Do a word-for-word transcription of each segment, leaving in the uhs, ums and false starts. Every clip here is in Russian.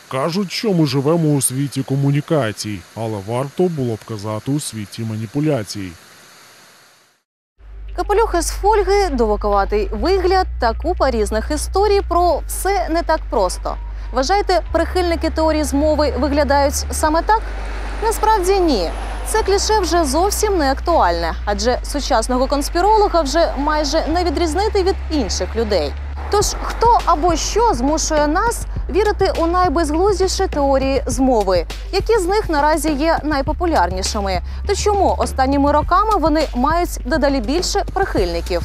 Кажуть, що ми живемо у світі комунікацій, але варто було б казати у світі маніпуляцій. Капелюхи з фольги, довоковатий вигляд та купа різних історій про «все не так просто». Вважаєте, прихильники теорії змови виглядають саме так? Насправді ні. Це кліше вже зовсім не актуальне, адже сучасного конспіролога вже майже не відрізнити від інших людей. Тож хто або що змушує нас вірити у найбезглуздіші теорії змови? Які з них наразі є найпопулярнішими? То чому останніми роками вони мають дедалі більше прихильників?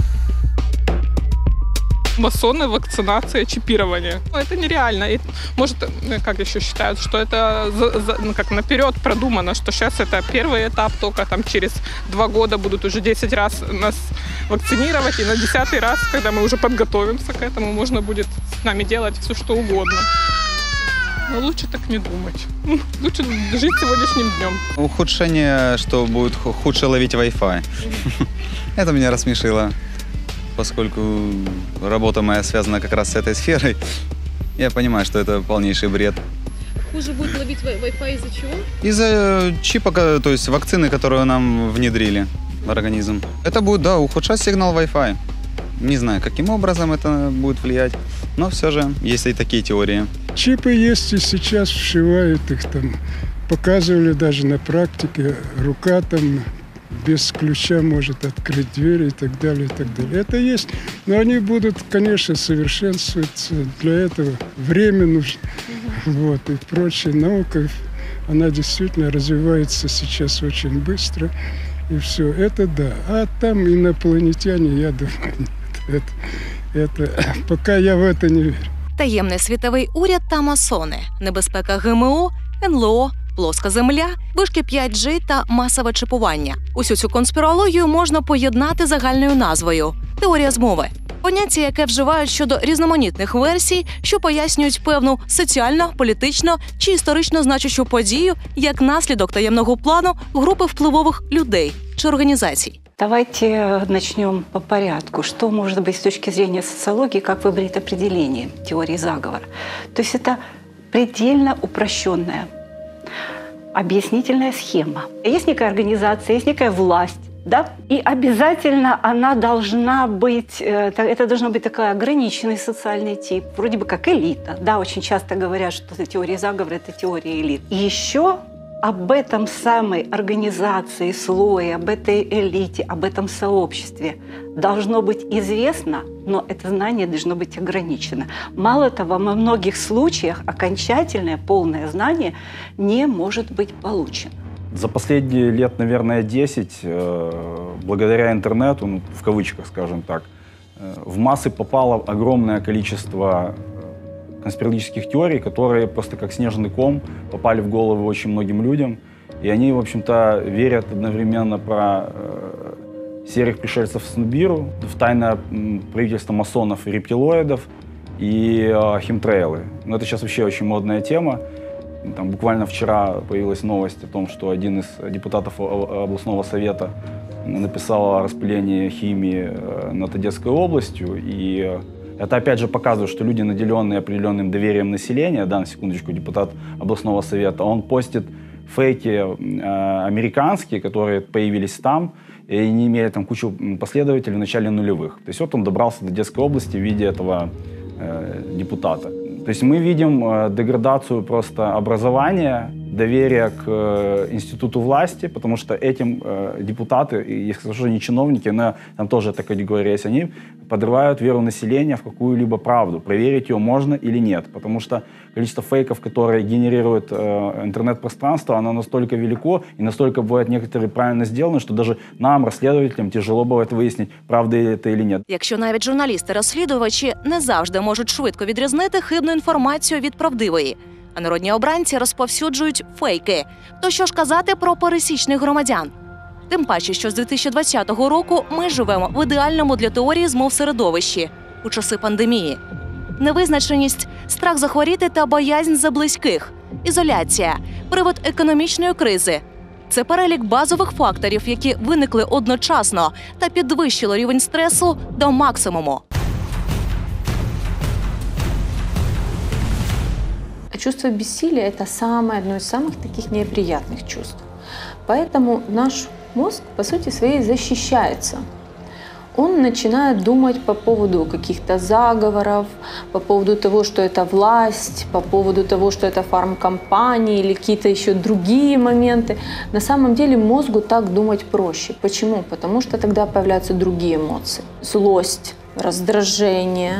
Масоны, вакцинация, чипирование. Ну, это нереально. И, может, как еще считают, что это за, за, ну, как наперед продумано, что сейчас это первый этап, только там через два года будут уже десять раз нас вакцинировать, и на десятый раз, когда мы уже подготовимся к этому, можно будет с нами делать все, что угодно. Но лучше так не думать. Лучше жить сегодняшним днем. Ухудшение, что будет худше ловить Wi-Fi. Это меня рассмешило. Поскольку работа моя связана как раз с этой сферой, я понимаю, что это полнейший бред. Хуже будет ловить Wi-Fi из-за чего? Из-за чипа, то есть вакцины, которую нам внедрили в организм. Это будет, да, ухудшать сигнал Wi-Fi. Не знаю, каким образом это будет влиять, но все же есть и такие теории. Чипы есть и сейчас вшивают их там. Показывали даже на практике, рука там без ключа может открыть двери и так далее, и так далее. Это есть, но они будут, конечно, совершенствоваться. Для этого время нужно. Вот, и прочее. Наука, она действительно развивается сейчас очень быстро. И все, это да. А там инопланетяне, я думаю, нет. Это, это, пока я в это не верю. Таємний світовий уряд та масони, небезпека ГМО, ен ел о, плоска земля, вишки п'ять джі та масове чипування. Усю цю конспірологію можна поєднати загальною назвою – теорія змови. Поняття, яке вживають щодо різноманітних версій, що пояснюють певну соціально, політично чи історично значущу подію як наслідок таємного плану групи впливових людей чи організацій. Давайте начнем по порядку. Что может быть с точки зрения социологии, как выбрать определение теории заговора? То есть это предельно упрощенная объяснительная схема. Есть некая организация, есть некая власть, да? И обязательно она должна быть, это должна быть такой ограниченный социальный тип, вроде бы как элита. Да, очень часто говорят, что теория заговора – это теория элит. И еще об этом самой организации, слое, об этой элите, об этом сообществе должно быть известно, но это знание должно быть ограничено. Мало того, во многих случаях окончательное, полное знание не может быть получено. За последние лет, наверное, десять, благодаря интернету, ну, в кавычках, скажем так, в массы попало огромное количество конспирологических теорий, которые просто как снежный ком попали в головы очень многим людям. И они, в общем-то, верят одновременно про э, серых пришельцев с Нубиру, в тайное правительство масонов и рептилоидов и э, химтрейлы. Но это сейчас вообще очень модная тема. Там, буквально вчера появилась новость о том, что один из депутатов областного совета написал о распылении химии над Одесской областью. И это опять же показывает, что люди, наделенные определенным доверием населения, да, на секундочку, депутат областного совета, он постит фейки э, американские, которые появились там, и они имели там кучу последователей в начале нулевых. То есть вот он добрался до Одесской области в виде этого э, депутата. То есть мы видим э, деградацию просто образования, доверия к э, институту власти, потому что этим э, депутаты, и я скажу, не чиновники, но там тоже эта категория есть, они подрывают веру населения в какую-либо правду, проверить ее можно или нет, потому что количество фейков, которые генерирует э, интернет-пространство, оно настолько велико и настолько бывает некоторые правильно сделаны, что даже нам, расследователям, тяжело бывает выяснить, правда это или нет. Якщо навіть журналісти-розслідувачі не завжди можуть швидко відрізнити хибну інформацію від правдивої, а народні обранці розповсюджують фейки, то що ж казати про пересічних громадян? Тим паче, що з дві тисячі двадцятого року ми живемо в ідеальному для теорії змов середовищі у часи пандемії. Невизначеність, страх захворіти та боязнь за близьких, ізоляція, привид економічної кризи – це перелік базових факторів, які виникли одночасно та підвищило рівень стресу до максимуму. чувство бессилия – это самое, одно из самых таких неприятных чувств. Поэтому наш мозг, по сути своей, защищается. Он начинает думать по поводу каких-то заговоров, по поводу того, что это власть, по поводу того, что это фармкомпании или какие-то еще другие моменты. На самом деле мозгу так думать проще. Почему? Потому что тогда появляются другие эмоции. Злость, раздражение,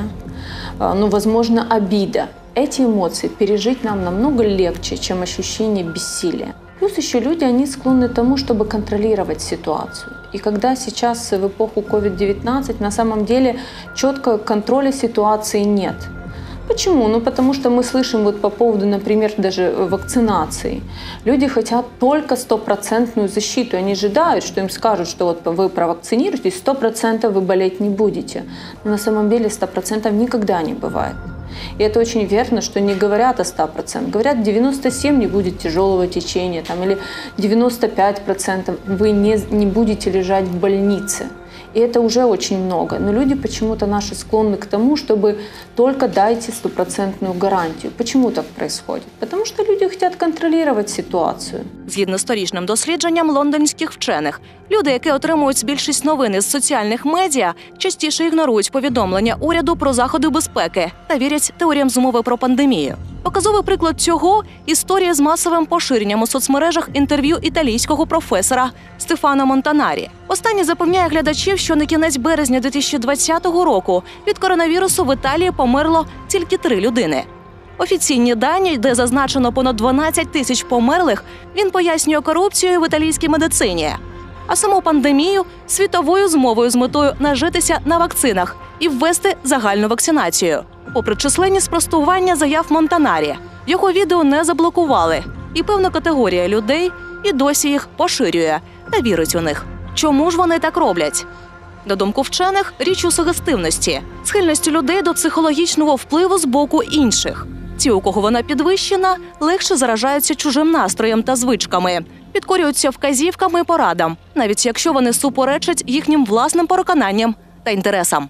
ну, возможно, обида. Эти эмоции пережить нам намного легче, чем ощущение бессилия. Плюс еще люди, они склонны к тому, чтобы контролировать ситуацию. И когда сейчас в эпоху ковид девятнадцать на самом деле четкого контроля ситуации нет. Почему? Ну потому что мы слышим вот по поводу, например, даже вакцинации. Люди хотят только стопроцентную защиту. Они ожидают, что им скажут, что вот вы провакцинируетесь, сто процентов вы болеть не будете. Но на самом деле сто процентов никогда не бывает. И это очень верно, что не говорят о ста процентах. Говорят, девяносто семь процентов не будет тяжелого течения, там, или девяносто пять процентов вы не, не будете лежать в больнице. И это уже очень много. Но люди почему-то наши склонны к тому, чтобы только дайте стопроцентную гарантию. Почему так происходит? Потому що люди хочуть контролювати ситуацію. Згідно з торічним дослідженням лондонських вчених, люди, які отримують більшість новин із соціальних медіа, частіше ігнорують повідомлення уряду про заходи безпеки та вірять теоріям змови про пандемію. Показовий приклад цього – історія з масовим поширенням у соцмережах інтерв'ю італійського професора Стефано Монтанарі. Останній запевняє глядачів, що на кінець березня дві тисячі двадцятого року від коронавірусу в Італії померло тільки три людини. Офіційні дані, де зазначено понад дванадцять тисяч померлих, він пояснює корупцією в італійській медицині. А саму пандемію – світовою змовою з метою нажитися на вакцинах і ввести загальну вакцинацію. Попри численні спростування заяв Монтанарі, його відео не заблокували, і певна категорія людей і досі їх поширює та вірить у них. Чому ж вони так роблять? На думку вчених, річ у сугестивності, схильності людей до психологічного впливу з боку інших. Ті, у кого вона підвищена, легше заражаються чужим настроєм та звичками, підкорюються вказівками і порадам, навіть якщо вони суперечать їхнім власним переконанням та інтересам.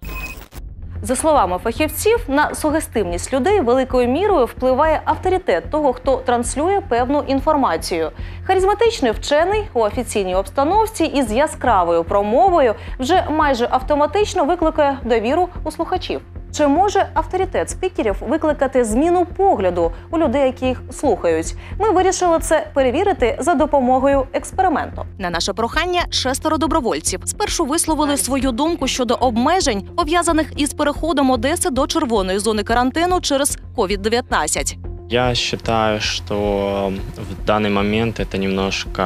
За словами фахівців, на сугестивність людей великою мірою впливає авторитет того, хто транслює певну інформацію. Харизматичний вчений у офіційній обстановці із яскравою промовою вже майже автоматично викликає довіру у слухачів. Чи може авторитет спікерів викликати зміну погляду у людей, які їх слухають? Ми вирішили це перевірити за допомогою експерименту. На наше прохання шестеро добровольців спершу висловили свою думку щодо обмежень, пов'язаних із переходом Одеси до червоної зони карантину через ковід дев'ятнадцять. Я считаю, что в данный момент это немножко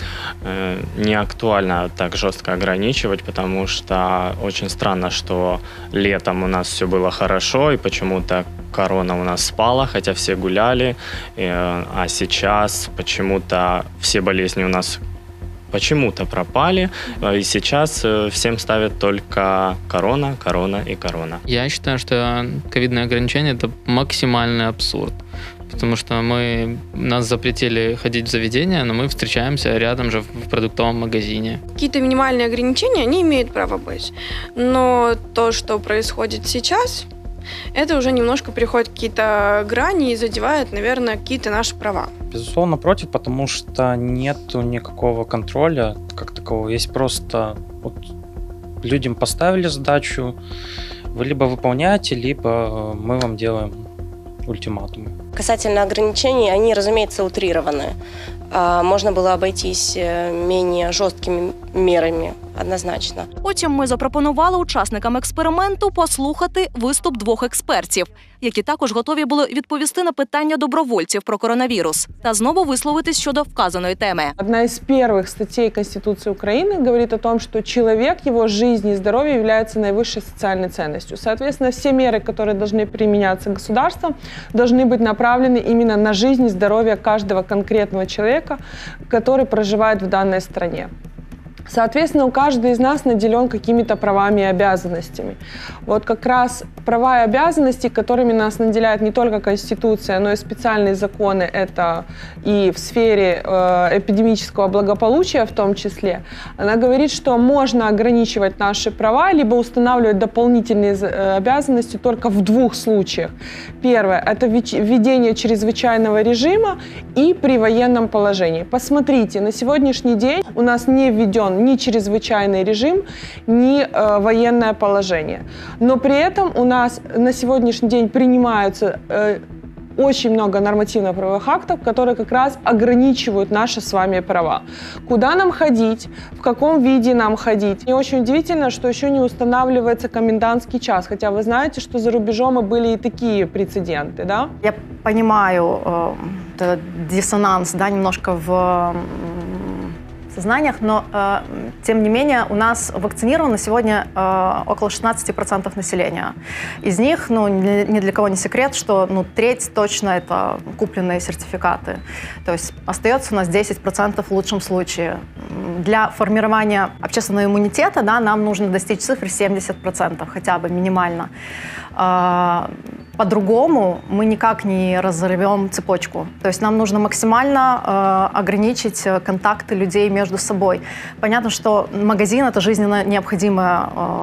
э, не актуально так жестко ограничивать, потому что очень странно, что летом у нас все было хорошо, и почему-то корона у нас спала, хотя все гуляли, э, а сейчас почему-то все болезни у нас почему-то пропали, и сейчас всем ставят только корона, корона и корона. Я считаю, что ковидные ограничения – это максимальный абсурд. Потому что мы, нас запретили ходить в заведения, но мы встречаемся рядом же в продуктовом магазине. Какие-то минимальные ограничения они имеют право быть. Но то, что происходит сейчас, это уже немножко переходит какие-то грани и задевает, наверное, какие-то наши права. Безусловно, против, потому что нету никакого контроля как такового. Есть просто вот людям поставили задачу, вы либо выполняете, либо мы вам делаем ультиматумы. Касательно ограничений, они, разумеется, утрированы. Можно было обойтись менее жесткими мерами, однозначно. Потім ми запропонували учасникам експерименту послухати виступ двох експертів, які також готові були відповісти на питання добровольців про коронавірус та знову висловитись щодо вказаної теми. Одна из первых статей Конституции Украины говорит о том, что человек, его жизнь и здоровье являются наивысшей социальной ценностью. Соответственно, все меры, которые должны применяться государством, должны быть направлены именно на жизнь и здоровье каждого конкретного человека, который проживает в данной стране. Соответственно, у каждого из нас наделен какими-то правами и обязанностями. Вот как раз права и обязанности, которыми нас наделяет не только Конституция, но и специальные законы, это и в сфере э, эпидемического благополучия в том числе, она говорит, что можно ограничивать наши права, либо устанавливать дополнительные э, обязанности только в двух случаях. Первое – это введение чрезвычайного режима и при военном положении. Посмотрите, на сегодняшний день у нас не введен ни чрезвычайный режим, ни э, военное положение. Но при этом у нас на сегодняшний день принимаются э, очень много нормативно-правовых актов, которые как раз ограничивают наши с вами права. Куда нам ходить, в каком виде нам ходить. И очень удивительно, что еще не устанавливается комендантский час, хотя вы знаете, что за рубежом и были и такие прецеденты, да? Я понимаю э, диссонанс, да, немножко в сознаниях, но э, тем не менее у нас вакцинировано сегодня э, около шестнадцати процентов населения. Из них, ну, ни, ни для кого не секрет, что ну, треть точно это купленные сертификаты. То есть остается у нас десять процентов в лучшем случае. Для формирования общественного иммунитета, да, нам нужно достичь цифры семьдесят процентов, хотя бы минимально. Э, По-другому мы никак не разорвем цепочку. То есть нам нужно максимально э, ограничить контакты людей между собой. Понятно, что магазин – это жизненно необходимое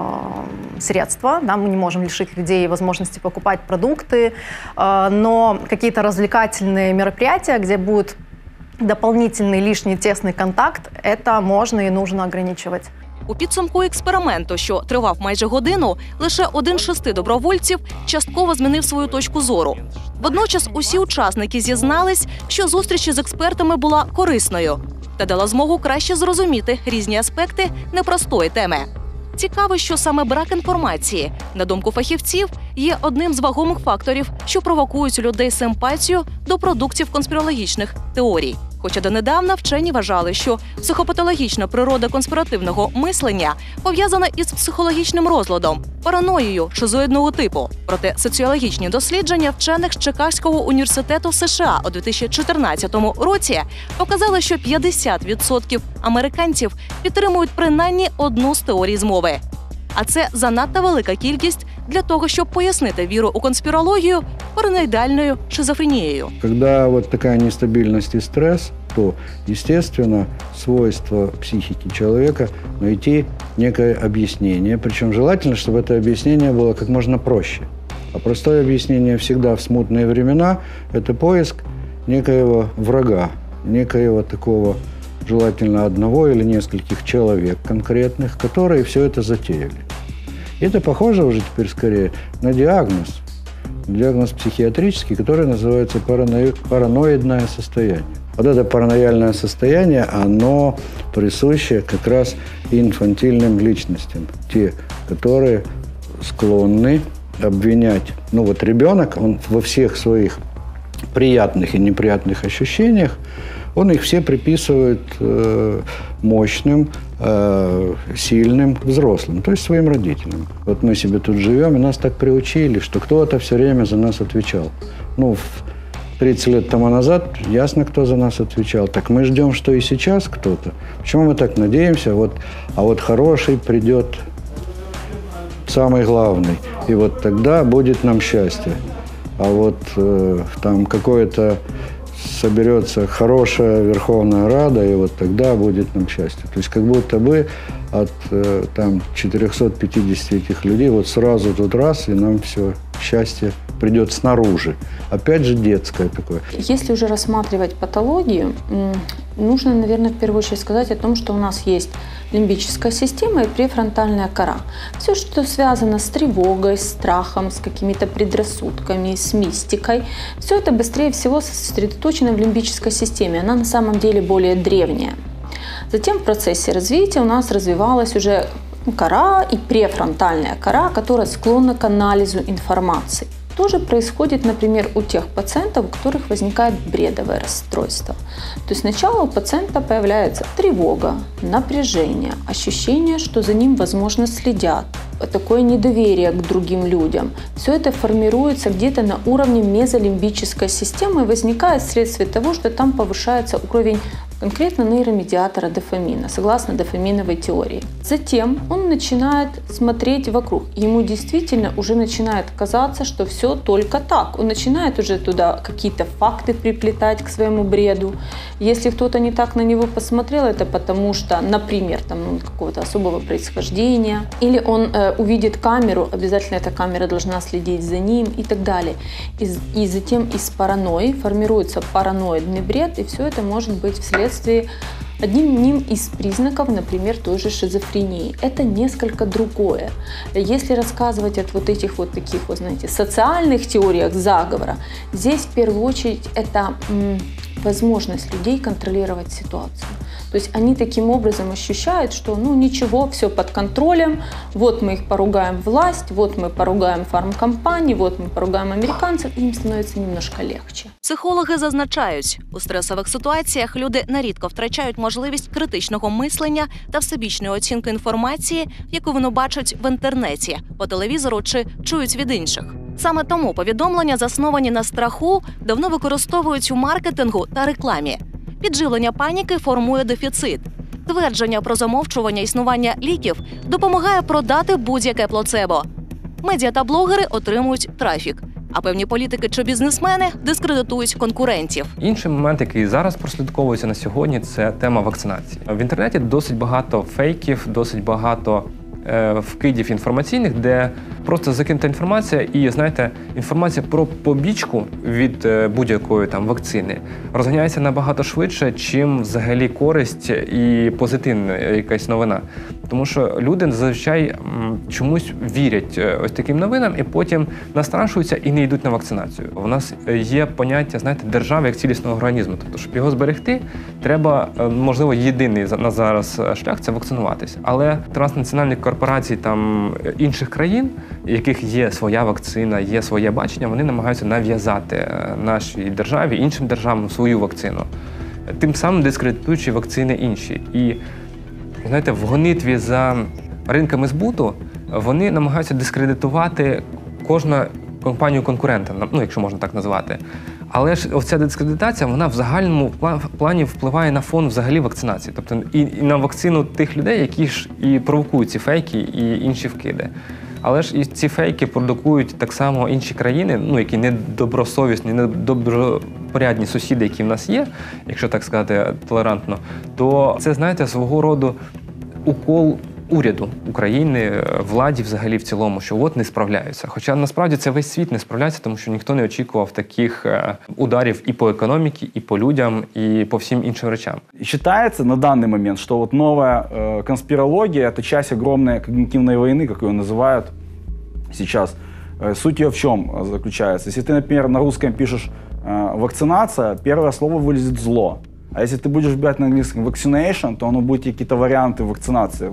э, средство. Да? Мы не можем лишить людей возможности покупать продукты, э, но какие-то развлекательные мероприятия, где будет дополнительный лишний тесный контакт, это можно и нужно ограничивать. У підсумку експерименту, що тривав майже годину, лише один з шести добровольців частково змінив свою точку зору. Водночас усі учасники зізнались, що зустріч із експертами була корисною та дала змогу краще зрозуміти різні аспекти непростої теми. Цікаво, що саме брак інформації, на думку фахівців, є одним з вагомих факторів, що провокують у людей симпатію до продуктів конспірологічних теорій. Хоча донедавна вчені вважали, що психопатологічна природа конспіративного мислення пов'язана із психологічним розладом, параноєю шизоїдного типу. Проте соціологічні дослідження вчених з Чикагського університету США у дві тисячі чотирнадцятому році показали, що п'ятдесят відсотків американців підтримують принаймні одну з теорій змови. А це занадто велика кількість для того, щоб пояснити віру у конспірологію параноидальною шизофренією. Когда вот такая нестабильность и стресс, то, естественно, свойство психики человека найти некое объяснение. Причем желательно, чтобы это объяснение было как можно проще. А простое объяснение всегда в смутные времена – это поиск некоего врага, некоего такого, желательно одного или нескольких человек конкретных, которые все это затеяли. Это похоже уже теперь скорее на диагноз, диагноз психиатрический, который называется паранои... параноидное состояние. Вот это параноидальное состояние, оно присуще как раз инфантильным личностям. Те, которые склонны обвинять. Ну вот ребенок, он во всех своих приятных и неприятных ощущениях, он их все приписывает э, мощным, э, сильным взрослым, то есть своим родителям. Вот мы себе тут живем, и нас так приучили, что кто-то все время за нас отвечал. Ну, тридцать лет тому назад ясно, кто за нас отвечал. Так мы ждем, что и сейчас кто-то. Почему мы так надеемся? Вот, а вот хороший придет самый главный, и вот тогда будет нам счастье. А вот э, там какое-то соберется хорошая Верховная Рада, и вот тогда будет нам счастье. То есть как будто бы от э, там четырехсот пятидесяти этих людей вот сразу тут раз, и нам все счастье придет снаружи. Опять же детское такое. Если уже рассматривать патологию, нужно, наверное, в первую очередь сказать о том, что у нас есть лимбическая система и префронтальная кора. Все, что связано с тревогой, с страхом, с какими-то предрассудками, с мистикой, все это быстрее всего сосредоточено в лимбической системе. Она на самом деле более древняя. Затем в процессе развития у нас развивалась уже кора и префронтальная кора, которая склонна к анализу информации. Тоже происходит, например, у тех пациентов, у которых возникает бредовое расстройство. То есть сначала у пациента появляется тревога, напряжение, ощущение, что за ним, возможно, следят, такое недоверие к другим людям. Все это формируется где-то на уровне мезолимбической системы и возникает вследствие того, что там повышается уровень конкретно нейромедиатора дофамина, согласно дофаминовой теории. Затем он начинает смотреть вокруг. Ему действительно уже начинает казаться, что все только так. Он начинает уже туда какие-то факты приплетать к своему бреду. Если кто-то не так на него посмотрел, это потому что, например, там, ну, какого-то особого происхождения, или он э, увидит камеру, обязательно эта камера должна следить за ним и так далее. И, и затем из паранойи формируется параноидный бред, и все это может быть вследствие одним из признаков, например, той же шизофрении. Это несколько другое. Если рассказывать от вот этих вот таких, вот, знаете, социальных теориях заговора, здесь в первую очередь это м, возможность людей контролировать ситуацию. То есть они таким образом ощущают, что ну ничего, все под контролем, вот мы их поругаем власть, вот мы поругаем фармкомпании, вот мы поругаем американців, і їм становиться немножко легче. Психологи зазначають, у стресових ситуаціях люди нерідко втрачають можливість критичного мислення та всебічної оцінки інформації, яку вони бачать в інтернеті, по телевізору чи чують від інших. Саме тому повідомлення, засновані на страху, давно використовують у маркетингу та рекламі. Підживлення паніки формує дефіцит. Твердження про замовчування існування ліків допомагає продати будь-яке плацебо. Медіа та блогери отримують трафік, а певні політики чи бізнесмени дискредитують конкурентів. Інший момент, який зараз прослідковується на сьогодні, це тема вакцинації. В інтернеті досить багато фейків, досить багато е, вкидів інформаційних, де просто закинута інформація і, знаєте, інформація про побічку від е, будь-якої там вакцини розганяється набагато швидше, чим взагалі користь і позитивна якась новина. Тому що люди зазвичай м, чомусь вірять ось таким новинам і потім настрашуються і не йдуть на вакцинацію. У нас є поняття, знаєте, держави як цілісного організму. Тобто, щоб його зберегти, треба, можливо, єдиний на зараз шлях – це вакцинуватися. Але транснаціональні корпорації там інших країн, в яких є своя вакцина, є своє бачення, вони намагаються нав'язати нашій державі, іншим державам свою вакцину, тим самим дискредитуючи вакцини інші. І, знаєте, в гонитві за ринками збуту вони намагаються дискредитувати кожну компанію-конкурента, ну, якщо можна так назвати. Але ж оця дискредитація, вона в загальному плані впливає на фон взагалі вакцинації. Тобто і, і на вакцину тих людей, які ж і провокують ці фейки і інші вкиди. Але ж і ці фейки продукують так само інші країни, ну, які недобросовісні, недобропорядні сусіди, які в нас є, якщо так сказати толерантно, то це, знаєте, свого роду укол уряду України, владі взагалі в цілому, що от не справляються. Хоча насправді це весь світ не справляється, тому що ніхто не очікував таких ударів і по економіці, і по людям, і по всім іншим речам. Считается на данный момент, что вот новая э, конспирология – это часть огромной когнитивной войны, как ее называют сейчас. Э, суть ее в чем заключается? Если ты, например, на русском пишешь э, «вакцинация», первое слово вылезет «зло». А если ты будешь брать на английском vaccination, то оно будет какие-то варианты вакцинации.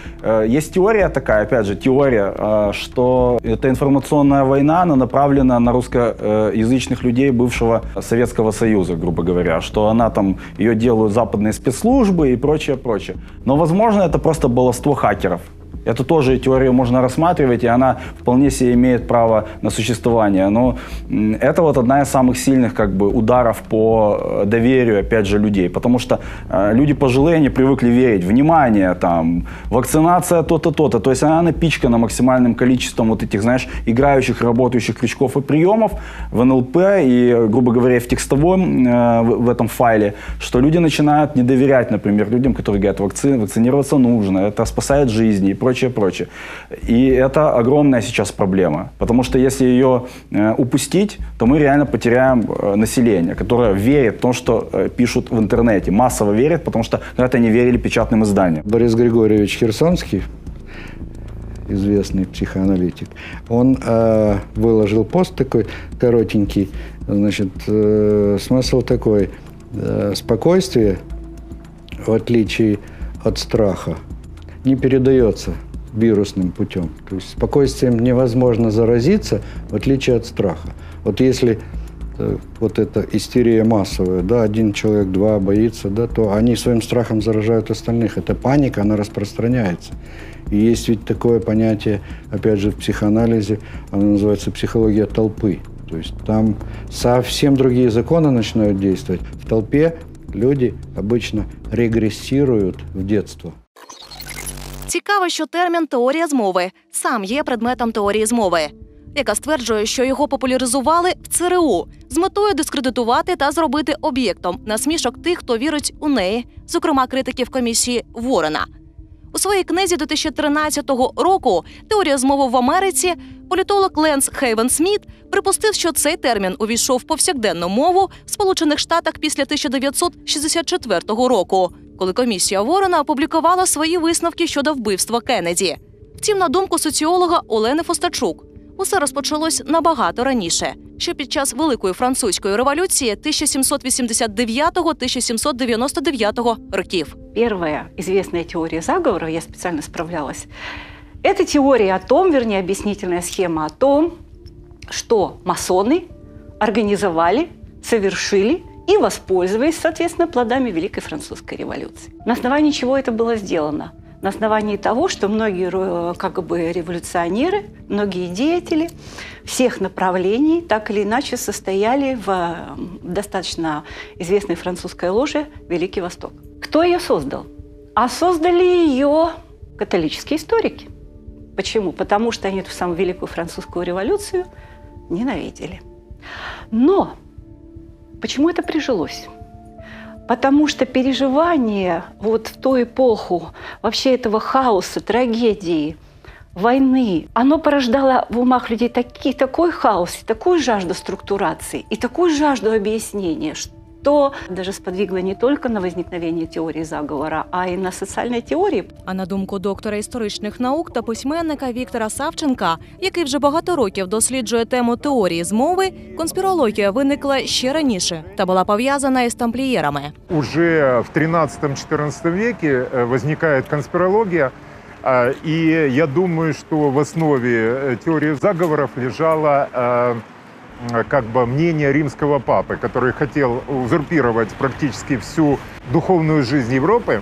Есть теория такая, опять же, теория, что эта информационная война, она направлена на русскоязычных людей бывшего Советского Союза, грубо говоря, что она там, ее делают западные спецслужбы и прочее, прочее. Но, возможно, это просто баловство хакеров. Эту тоже теорию можно рассматривать, и она вполне себе имеет право на существование. Но это вот одна из самых сильных как бы ударов по доверию, опять же, людей. Потому что э, люди пожилые, они привыкли верить. Внимание, там, вакцинация то-то, то-то. То есть она напичкана максимальным количеством вот этих, знаешь, играющих, работающих крючков и приемов в эн эл пэ и, грубо говоря, в текстовом, э, в, в этом файле, что люди начинают не доверять, например, людям, которые говорят, вакци... вакцинироваться нужно, это спасает жизни и прочее. Прочее, прочее. И это огромная сейчас проблема, потому что если ее э, упустить, то мы реально потеряем э, население, которое верит в то, что э, пишут в интернете, массово верит, потому что когда-то они верили печатным изданиям. Борис Григорьевич Херсонский, известный психоаналитик, он э, выложил пост такой коротенький, значит, э, смысл такой, э, спокойствие, в отличие от страха, не передается вирусным путем. То есть спокойствием невозможно заразиться, в отличие от страха. Вот если э, вот эта истерия массовая, да, один человек, два боится, да, то они своим страхом заражают остальных. Эта паника, она распространяется. И есть ведь такое понятие, опять же, в психоанализе, оно называется психология толпы. То есть там совсем другие законы начинают действовать. В толпе люди обычно регрессируют в детство. Цікаво, що термін «теорія змови» сам є предметом теорії змови, яка стверджує, що його популяризували в ЦРУ з метою дискредитувати та зробити об'єктом насмішок тих, хто вірить у неї, зокрема критиків комісії Ворена. У своїй книзі дві тисячі тринадцятого року «Теорія змови в Америці» політолог Ленс Хейвен-Сміт припустив, що цей термін увійшов в повсякденну мову в Сполучених Штатах після тисяча дев'ятсот шістдесят четвертого року, коли комісія Ворена опублікувала свої висновки щодо вбивства Кеннеді. Втім, на думку соціолога Олени Фостачук, усе розпочалось набагато раніше, ще під час Великої французької революції тисяча сімсот вісімдесят дев'ятого - тисяча сімсот дев'яносто дев'ятого років. Первая известная теория заговора, я специально справлялась, это теория о том, вернее, объяснительная схема о том, что масоны организовали, совершили и воспользовались, соответственно, плодами Великой Французской революции. На основании чего это было сделано? На основании того, что многие как бы революционеры, многие деятели всех направлений так или иначе состояли в достаточно известной французской ложе «Великий Восток». Кто ее создал? А создали ее католические историки. Почему? Потому что они эту самую Великую Французскую революцию ненавидели. Но почему это прижилось? Потому что переживание вот в ту эпоху вообще этого хаоса, трагедии, войны, оно порождало в умах людей таки, такой хаос, такую жажду структурации и такую жажду объяснения, что даже сподвигло не только на возникновение теории заговора, а и на социальной теории. А на думку доктора історичних наук та письменника Віктора Савченка, який вже багато років досліджує тему теорії змови, конспірологія виникла ще раніше та була пов'язана із тамплієрами. Уже в тринадцатом-четырнадцатом веке возникает конспирология, и я думаю, что в основе теории заговоров лежала как бы мнение римского папы, который хотел узурпировать практически всю духовную жизнь Европы.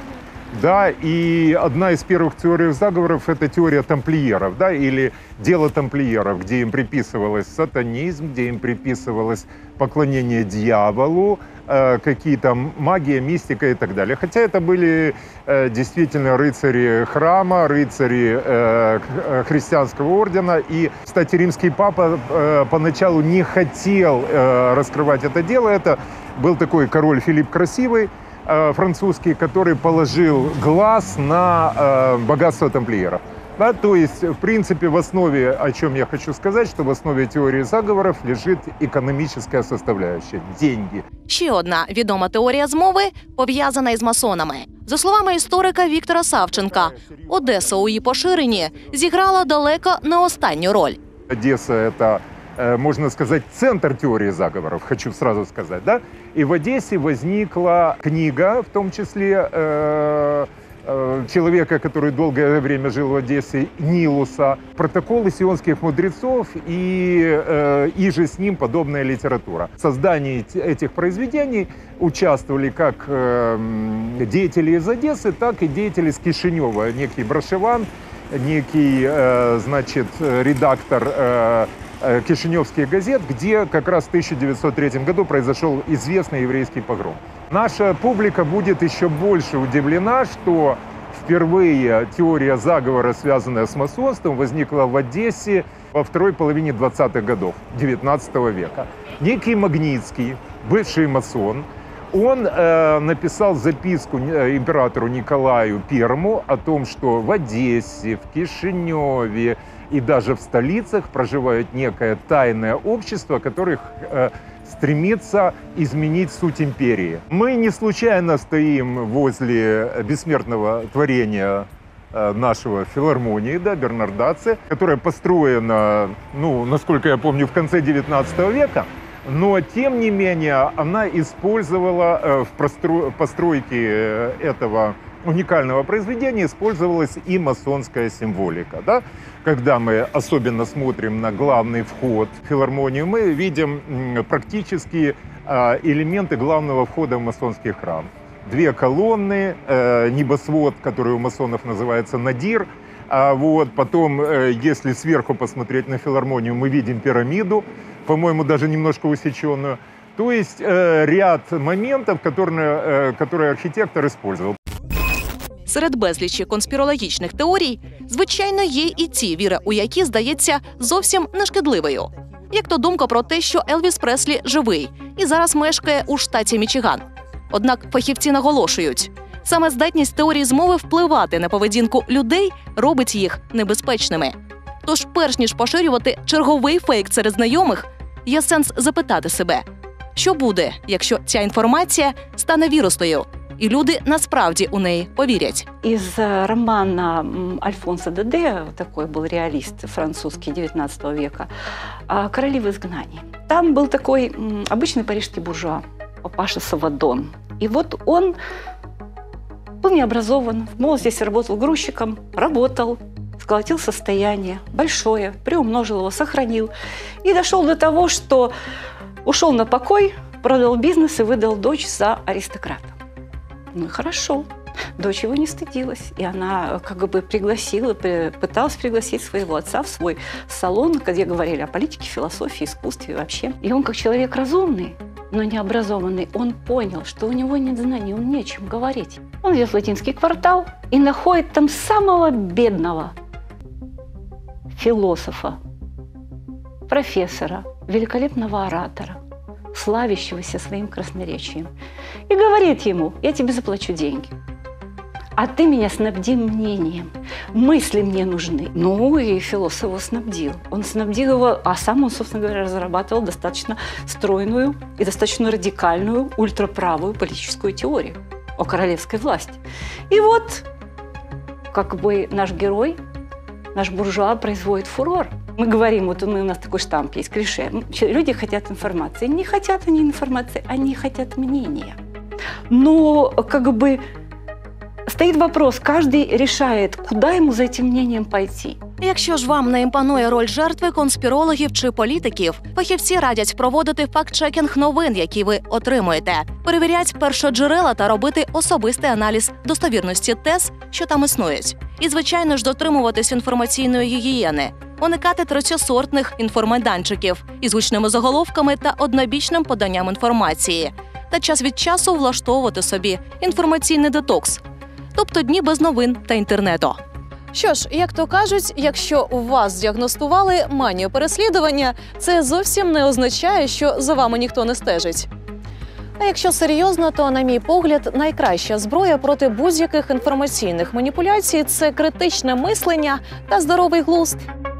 Да, и одна из первых теорий заговоров – это теория тамплиеров, да, или дело тамплиеров, где им приписывалось сатанизм, где им приписывалось поклонение дьяволу, э, какие-то магия, мистика и так далее. Хотя это были э, действительно рыцари храма, рыцари э, христианского ордена. И, кстати, римский папа э, поначалу не хотел э, раскрывать это дело. Это был такой король Филипп Красивый, французский, который положил глаз на э, богатство тамплиеров. Да, то есть, в принципе, в основе, о чем я хочу сказать, что в основе теории заговоров лежит экономическая составляющая – деньги. Ще одна відома теорія змови пов'язана із масонами. За словами історика Віктора Савченка, Одеса у її поширенні зіграла далеко не останню роль. Одесса – это, можно сказать, центр теории заговоров, хочу сразу сказать, да? И в Одессе возникла книга, в том числе э, э, человека, который долгое время жил в Одессе, Нилуса, «Протоколы сионских мудрецов» и, э, и же с ним подобная литература. В создании этих произведений участвовали как э, деятели из Одессы, так и деятели из Кишинева, некий Брашеван, некий, э, значит, редактор э, кишиневских газет, где как раз в тысяча девятьсот третьем году произошел известный еврейский погром. Наша публика будет еще больше удивлена, что впервые теория заговора, связанная с масонством, возникла в Одессе во второй половине двадцатых годов девятнадцатого века. Некий Магнитский, бывший масон, он э, написал записку императору Николаю Первому о том, что в Одессе, в Кишиневе и даже в столицах проживает некое тайное общество, которое э, стремится изменить суть империи. Мы не случайно стоим возле бессмертного творения э, нашего филармонии, да, Бернардацци, которая построена, ну, насколько я помню, в конце девятнадцатого века. Но, тем не менее, она использовала э, в простро- постройке этого уникального произведения использовалась и масонская символика. Да? Когда мы особенно смотрим на главный вход в филармонию, мы видим практически э, элементы главного входа в масонский храм. Две колонны, э, небосвод, который у масонов называется надир. А вот потом, э, если сверху посмотреть на филармонию, мы видим пирамиду, по-моему, даже немножко усеченную. То есть э, ряд моментов, которые, э, которые архитектор использовал. Серед безлічі конспірологічних теорій, звичайно, є і ті, віра у які здається зовсім нешкідливою. Як то думка про те, що Елвіс Преслі живий і зараз мешкає у штаті Мічиган. Однак фахівці наголошують, саме здатність теорії змови впливати на поведінку людей робить їх небезпечними. Тож, перш ніж поширювати черговий фейк серед знайомих, є сенс запитати себе, що буде, якщо ця інформація стане вірусною, і люди насправді у неї повірять. Из романа Альфонса Деде, такой был реалист французский девятнадцатого века, «Короли в изгнании». Там был такой обычный парижский буржуа, папаша Савадон. И вот он был необразован, в молодости работал грузчиком, работал, сколотил состояние большое, приумножил его, сохранил. И дошел до того, что ушел на покой, продал бизнес и выдал дочь за аристократа. Ну и хорошо. Дочь его не стыдилась, и она как бы пригласила, пыталась пригласить своего отца в свой салон, где говорили о политике, философии, искусстве вообще. И он, как человек разумный, но необразованный, он понял, что у него нет знаний, он не о чем говорить. Он идет в латинский квартал и находит там самого бедного философа, профессора, великолепного оратора, славящегося своим красноречием. И говорит ему: я тебе заплачу деньги, а ты меня снабди мнением. Мысли мне нужны. Ну и философ его снабдил. Он снабдил его, а сам он, собственно говоря, разрабатывал достаточно стройную и достаточно радикальную ультраправую политическую теорию о королевской власти. И вот, как бы наш герой, наш буржуа производит фурор. Мы говорим, вот у нас такой штамп есть, клише. Люди хотят информации. Не хотят они информации, они хотят мнения. Но как бы стоит вопрос, каждый решает, куда ему за этим мнением пойти. Якщо ж вам не імпонує роль жертви конспірологів чи політиків, фахівці радять проводити факт-чекінг новин, які ви отримуєте, перевіряти першоджерела та робити особистий аналіз достовірності тез, що там існують. І, звичайно ж, дотримуватись інформаційної гігієни, уникати третьосортних інформайданчиків із гучними заголовками та однобічним поданням інформації, та час від часу влаштовувати собі інформаційний детокс, тобто дні без новин та інтернету. Що ж, як то кажуть, якщо у вас діагностували манію переслідування, це зовсім не означає, що за вами ніхто не стежить. А якщо серйозно, то, на мій погляд, найкраща зброя проти будь-яких інформаційних маніпуляцій – це критичне мислення та здоровий глузд.